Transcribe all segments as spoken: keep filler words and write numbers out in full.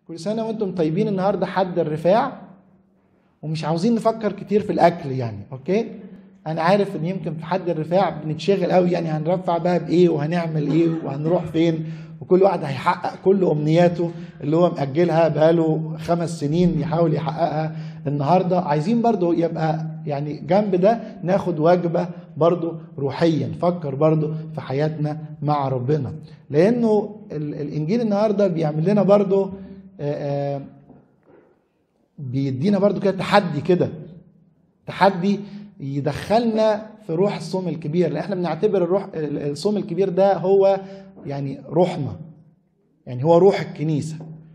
كل سنة وانتم طيبين. النهاردة حد الرفاع، ومش عاوزين نفكر كتير في الأكل يعني، أوكي؟ أنا عارف إن يمكن في حد الرفاع بنتشغل قوي، يعني هنرفع بقى بإيه وهنعمل إيه وهنروح فين، وكل واحد هيحقق كل أمنياته اللي هو مأجلها بقاله خمس سنين يحاول يحققها. النهاردة عايزين برضو يبقى يعني جنب ده ناخد وجبة برضو روحيا، نفكر برضو في حياتنا مع ربنا، لأنه الإنجيل النهاردة بيعمل لنا برضو آآ آآ بيدينا برضو كده تحدي، كده تحدي يدخلنا في روح الصوم الكبير، لأن احنا بنعتبر الروح الصوم الكبير ده هو يعني روحنا، يعني هو روح الكنيسة،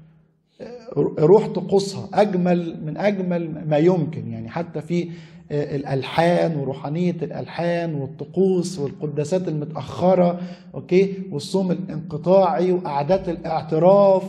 روح طقوسها أجمل من أجمل ما يمكن، يعني حتى في الألحان وروحانية الألحان والطقوس والقداسات المتأخرة، أوكي، والصوم الانقطاعي وقعدات الاعتراف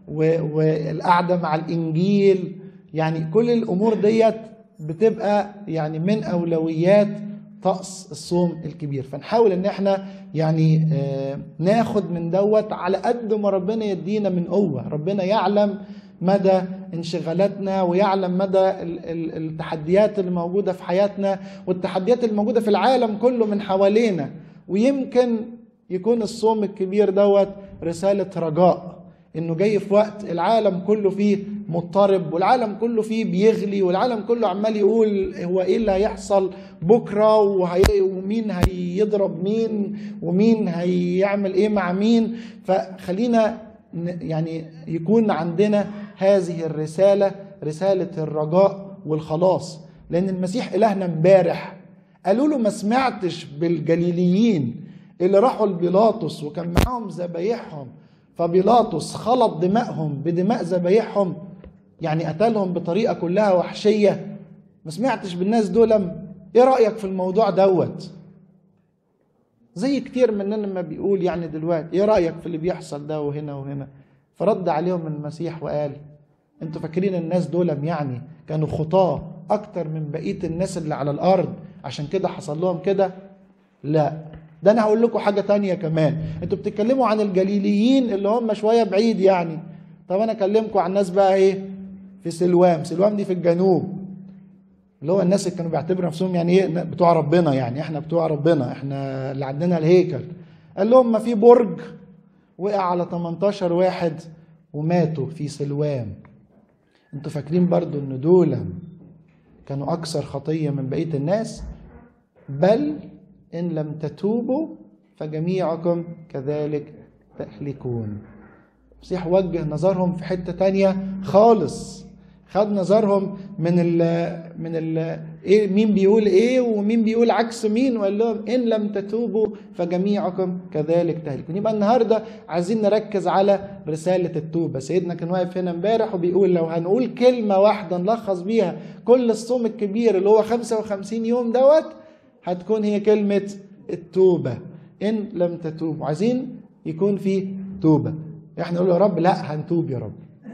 والقعدة مع الإنجيل، يعني كل الأمور ديت بتبقى يعني من أولويات طقس الصوم الكبير. فنحاول ان احنا يعني آه ناخد من دوت على قد ما ربنا يدينا من قوة. ربنا يعلم مدى انشغالاتنا، ويعلم مدى التحديات اللي موجودة في حياتنا والتحديات اللي موجودة في العالم كله من حوالينا، ويمكن يكون الصوم الكبير دوت رسالة رجاء، انه جاي في وقت العالم كله فيه مضطرب، والعالم كله فيه بيغلي، والعالم كله عمال يقول هو ايه اللي هيحصل بكره، ومين هيضرب مين، ومين هيعمل ايه مع مين. فخلينا يعني يكون عندنا هذه الرساله، رساله الرجاء والخلاص، لان المسيح الهنا امبارح قالوا له ما سمعتش بالجليليين اللي راحوا لبيلاطس وكان معاهم ذبايحهم، فبيلاطس خلط دمائهم بدماء ذبايحهم، يعني قتلهم بطريقة كلها وحشية. ما سمعتش بالناس دول؟ ايه رأيك في الموضوع دوت؟ زي كتير مننا ما بيقول يعني دلوقتي ايه رأيك في اللي بيحصل ده وهنا وهنا؟ فرد عليهم المسيح وقال انتوا فاكرين الناس دول يعني كانوا خطاة اكتر من بقية الناس اللي على الارض عشان كده حصل لهم كده؟ لا، ده انا هقول لكم حاجة تانية كمان. انتوا بتتكلموا عن الجليليين اللي هم شوية بعيد يعني، طب انا اكلمكم عن الناس بقى ايه في سلوام. سلوام دي في الجنوب، اللي هو الناس اللي كانوا بيعتبروا نفسهم يعني ايه بتوع ربنا، يعني احنا بتوع ربنا، احنا اللي عندنا الهيكل. قال لهم ما في برج وقع على تمنتاشر واحد وماتوا في سلوام. انتوا فاكرين برضو ان دول كانوا اكثر خطية من بقية الناس؟ بل إن لم تتوبوا فجميعكم كذلك تهلكون. المسيح وجه نظرهم في حتة تانية خالص، خد نظرهم من ال من ال إيه، مين بيقول إيه ومين بيقول عكس مين، وقال لهم إن لم تتوبوا فجميعكم كذلك تهلكون. يبقى النهاردة عايزين نركز على رسالة التوبة. سيدنا كان واقف هنا امبارح وبيقول لو هنقول كلمة واحدة نلخص بيها كل الصوم الكبير اللي هو خمسة وخمسين يوم دوت، هتكون هي كلمة التوبة. إن لم تتوبوا، عايزين يكون في توبة. احنا نقول يا رب لا هنتوب يا رب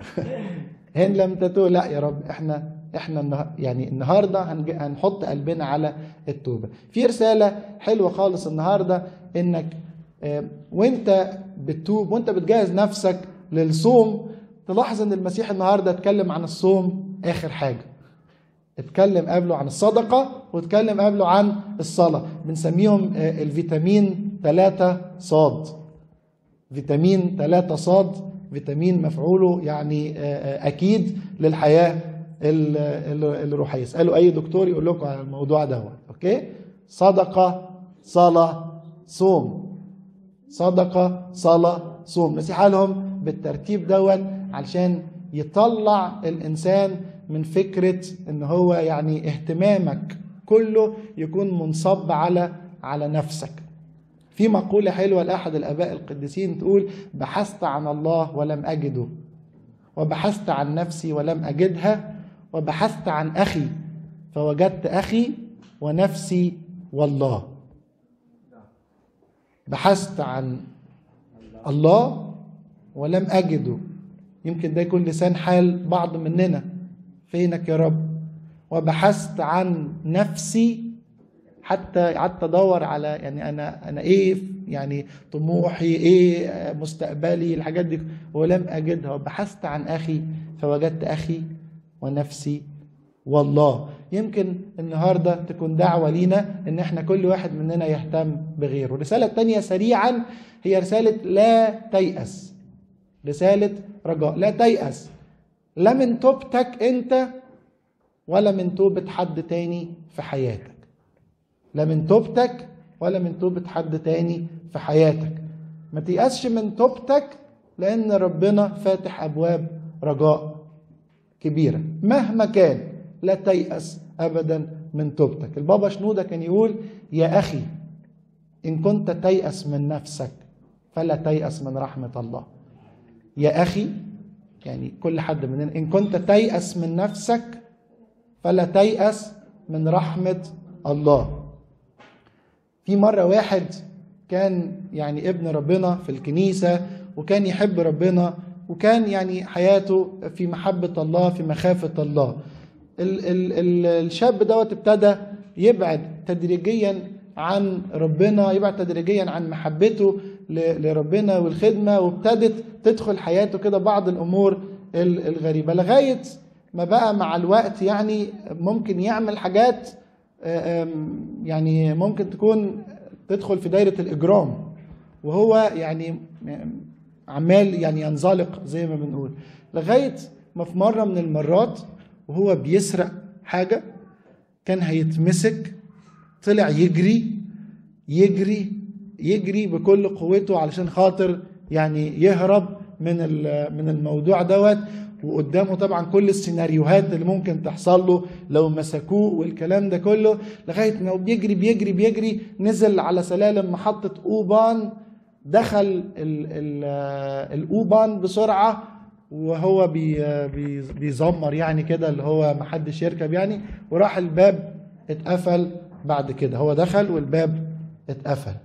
إن لم تتوب لا يا رب، احنا احنا يعني النهارده هنحط قلبنا على التوبة. في رسالة حلوة خالص النهارده، انك اه وانت بتتوب وانت بتجهز نفسك للصوم، تلاحظ ان المسيح النهارده اتكلم عن الصوم اخر حاجة. اتكلم قبله عن الصدقة واتكلم قبله عن الصلاة. بنسميهم الفيتامين ثلاثة صاد. فيتامين ثلاثة صاد، فيتامين مفعوله يعني أكيد للحياة الروحية. اسألوا أي دكتور يقول لكم على الموضوع ده. أوكي؟ صدقة، صلاة، صوم. صدقة، صلاة، صوم. المسيح قالهم بالترتيب دوت علشان يطلع الإنسان من فكرة ان هو يعني اهتمامك كله يكون منصب على على نفسك. في مقولة حلوة لأحد الآباء القديسين تقول بحثت عن الله ولم أجده، وبحثت عن نفسي ولم أجدها، وبحثت عن أخي فوجدت أخي ونفسي والله. بحثت عن الله ولم أجده. يمكن ده يكون لسان حال بعض مننا، فينك يا رب؟ وبحثت عن نفسي حتى قعدت ادور على يعني انا انا ايه يعني طموحي، ايه مستقبلي، الحاجات دي، ولم اجدها. وبحثت عن اخي فوجدت اخي ونفسي والله. يمكن النهارده تكون دعوه لينا ان احنا كل واحد مننا يهتم بغيره. الرساله الثانيه سريعا هي رساله لا تيأس، رساله رجاء. لا تيأس، لا من توبتك انت ولا من توبه حد تاني في حياتك. لا من توبتك ولا من توبه حد تاني في حياتك. ما تيأسش من توبتك، لان ربنا فاتح ابواب رجاء كبيره مهما كان. لا تيأس ابدا من توبتك. البابا شنودة كان يقول: يا اخي ان كنت تيأس من نفسك فلا تيأس من رحمه الله. يا اخي يعني كل حد مننا، ان كنت تيأس من نفسك فلا تيأس من رحمه الله. في مره واحد كان يعني ابن ربنا في الكنيسه، وكان يحب ربنا، وكان يعني حياته في محبه الله، في مخافه الله. ال ال ال الشاب دوت ابتدى يبعد تدريجيا عن ربنا، يبعد تدريجيا عن محبته لربنا والخدمة، وابتدت تدخل حياته كده بعض الأمور الغريبة، لغاية ما بقى مع الوقت يعني ممكن يعمل حاجات يعني ممكن تكون تدخل في دايرة الإجرام، وهو يعني عمال يعني ينزلق زي ما بنقول، لغاية ما في مرة من المرات وهو بيسرق حاجة كان هيتمسك، طلع يجري يجري يجري بكل قوته علشان خاطر يعني يهرب من من الموضوع دوت. وقدامه طبعا كل السيناريوهات اللي ممكن تحصل له لو مسكوه والكلام ده كله، لغاية ما بيجري بيجري بيجري نزل على سلالم محطة أوبان، دخل ال ال الأوبان بسرعة وهو بي بي بيزمر يعني كده اللي هو محدش يركب يعني، وراح الباب اتقفل. بعد كده هو دخل والباب اتقفل،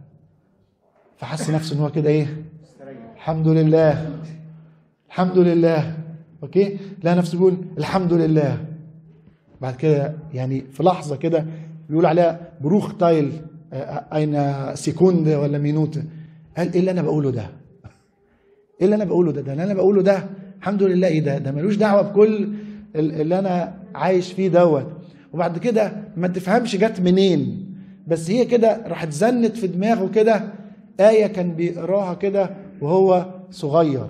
فحس نفسه ان هو كده ايه، الحمد لله الحمد لله، اوكي، لا نفسه بيقول الحمد لله. بعد كده يعني في لحظه كده بيقول عليها بروخ تايل اين سيكوند ولا مينوت، قال ايه اللي انا بقوله ده، ايه اللي انا بقوله ده ده اللي انا بقوله ده الحمد لله، ايه ده ده ملوش دعوه بكل اللي انا عايش فيه دوت. وبعد كده ما تفهمش جت منين، بس هي كده راحت زنت في دماغه كده آية كان بيقراها كده وهو صغير: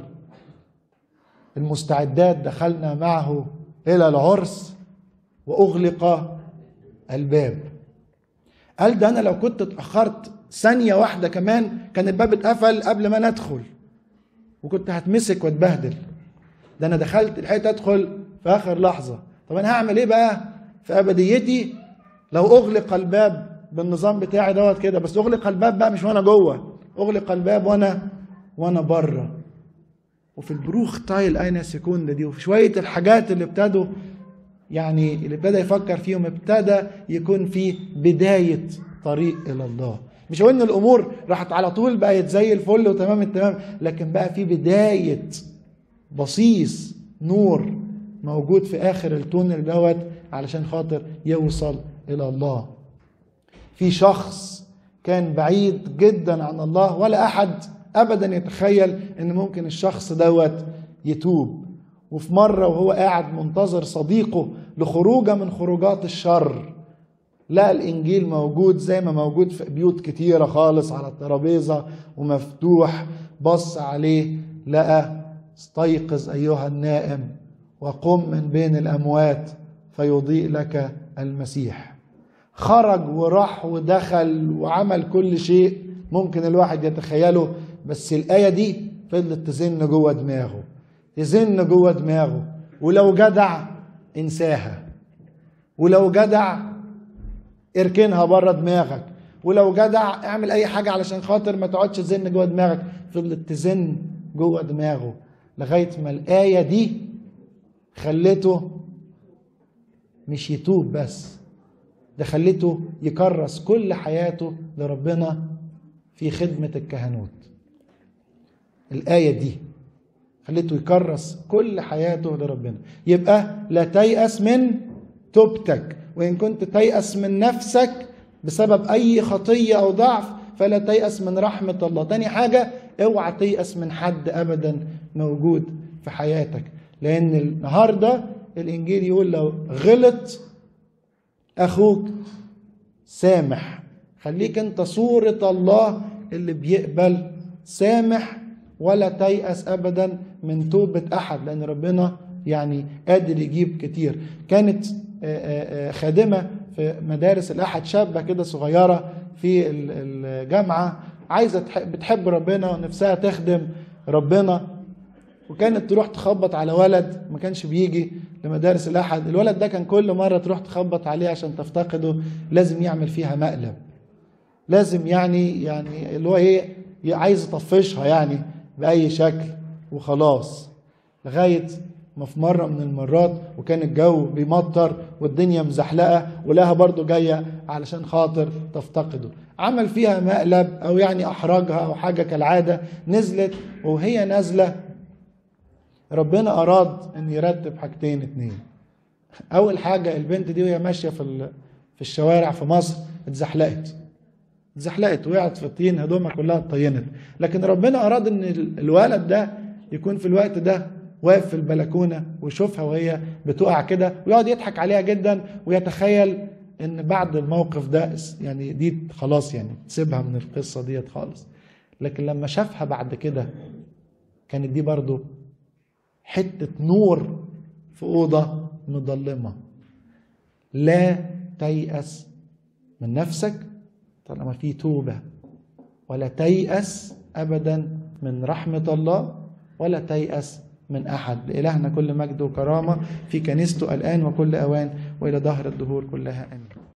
المستعدات دخلنا معه إلى العرس وأغلق الباب. قال ده أنا لو كنت اتأخرت ثانية واحدة كمان كان الباب اتقفل قبل ما ندخل وكنت هتمسك واتبهدل، ده أنا دخلت لحقت أدخل في آخر لحظة. طب أنا هعمل إيه بقى في أبديتي لو أغلق الباب بالنظام بتاعي دوت كده؟ بس أغلق الباب بقى مش وأنا جوه، أغلق الباب وأنا وأنا بره. وفي البروخ تايل أين سيكوند دي وفي شوية الحاجات اللي ابتدوا يعني اللي ابتدى يفكر فيهم، ابتدى يكون في بداية طريق إلى الله. مش هقول إن الأمور راحت على طول بقت زي الفل وتمام التمام، لكن بقى في بداية بصيص نور موجود في آخر التونل دوت علشان خاطر يوصل إلى الله. في شخص كان بعيد جدا عن الله ولا أحد أبدا يتخيل إن ممكن الشخص دوت يتوب، وفي مرة وهو قاعد منتظر صديقه لخروجه من خروجات الشر لقى الإنجيل موجود زي ما موجود في بيوت كتيرة خالص على الترابيزة ومفتوح، بص عليه لقى: استيقظ أيها النائم وقم من بين الأموات فيضيء لك المسيح. خرج وراح ودخل وعمل كل شيء ممكن الواحد يتخيله، بس الآية دي فضلت تزن جوه دماغه تزن جوه دماغه ولو جدع انساها، ولو جدع اركنها بره دماغك، ولو جدع اعمل اي حاجة علشان خاطر ما تقعدش تزن جوه دماغك. فضلت تزن جوه دماغه لغاية ما الآية دي خلته مش يتوب بس، ده خلته يكرس كل حياته لربنا في خدمة الكهنوت. الآية دي خلته يكرس كل حياته لربنا. يبقى لا تيأس من توبتك، وإن كنت تيأس من نفسك بسبب أي خطية أو ضعف فلا تيأس من رحمة الله. تاني حاجة، اوعى تيأس من حد أبدا موجود في حياتك، لأن النهاردة الإنجيل يقول لو غلط أخوك سامح. خليك أنت صورة الله اللي بيقبل، سامح ولا تيأس أبدا من توبة أحد، لأن ربنا يعني قادر يجيب كتير. كانت خادمة في مدارس الأحد، شابة كده صغيرة في الجامعة، عايزة بتحب ربنا ونفسها تخدم ربنا، وكانت تروح تخبط على ولد ما كانش بيجي لمدارس الأحد. الولد ده كان كل مرة تروح تخبط عليه عشان تفتقده لازم يعمل فيها مقلب، لازم يعني يعني اللي هو ايه، عايز يطفشها يعني بأي شكل وخلاص. لغاية ما في مرة من المرات وكان الجو بيمطر والدنيا مزحلقة ولها برضو جاية علشان خاطر تفتقده، عمل فيها مقلب أو يعني أحرجها أو حاجة كالعادة. نزلت، وهي نازلة ربنا أراد أن يرتب حاجتين اتنين. أول حاجة، البنت دي وهي ماشية في في الشوارع في مصر اتزحلقت اتزحلقت وقعت في الطين، هدومها كلها اتطينت. لكن ربنا أراد أن الولد ده يكون في الوقت ده واقف في البلكونة ويشوفها وهي بتقع كده ويقعد يضحك عليها جدا، ويتخيل ان بعد الموقف ده يعني دي خلاص يعني تسيبها من القصة ديت خالص. لكن لما شافها بعد كده كانت دي برضو حتة نور في أوضة مظلمة. لا تيأس من نفسك طالما في توبة، ولا تيأس أبدا من رحمة الله، ولا تيأس من أحد. لإلهنا كل مجد وكرامة في كنيسته الآن وكل أوان وإلى دهر الدهور كلها آمين.